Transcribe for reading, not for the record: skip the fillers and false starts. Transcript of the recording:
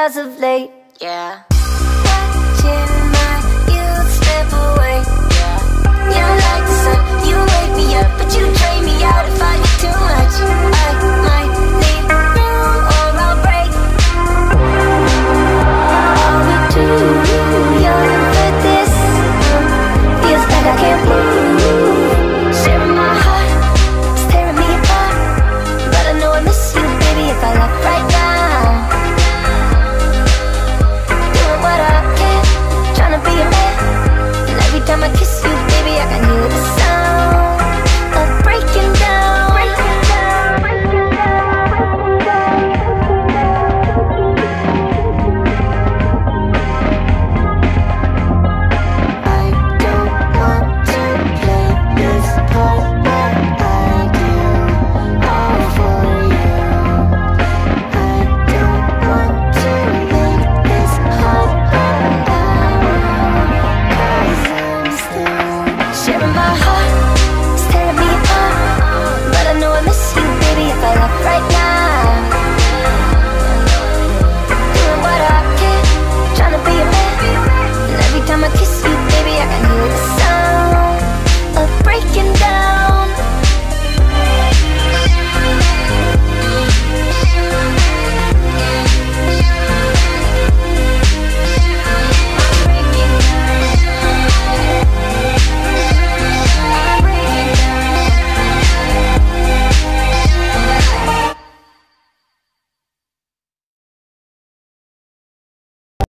as of late. Yeah. Watching my youth slip away. Yeah. You like the sun, you wake me up, but you drain me out if I get too much. I might